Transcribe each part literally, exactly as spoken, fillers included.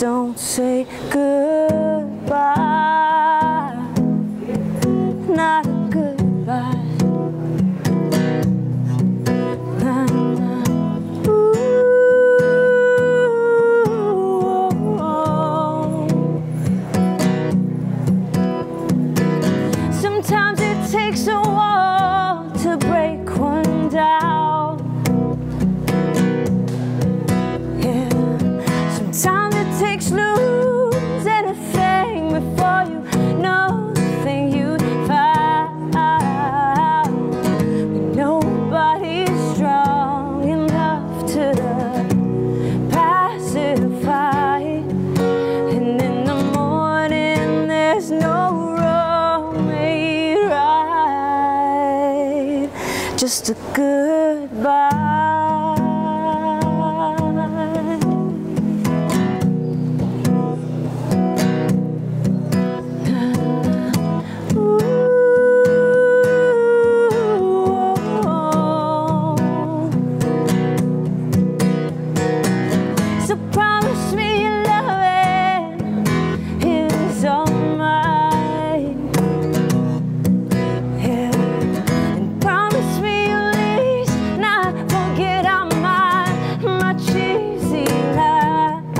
don't say goodbye, not a goodbye. Nah, nah. Ooh, oh. Sometimes it takes a wall to break one down. Yeah. Sometimes it takes lose anything before you know the thing you found. But nobody's strong enough to pacify it. And in the morning there's no wrong made right, just a goodbye. So promise me your loving is all mine, yeah. And promise me you'll at least not forget all my, my cheesy lies.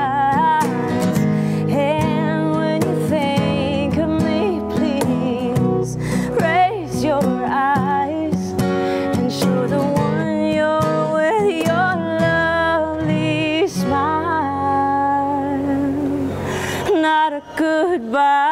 And when you think of me, please raise your eyes and show the one you're with your lovely smile, not a goodbye.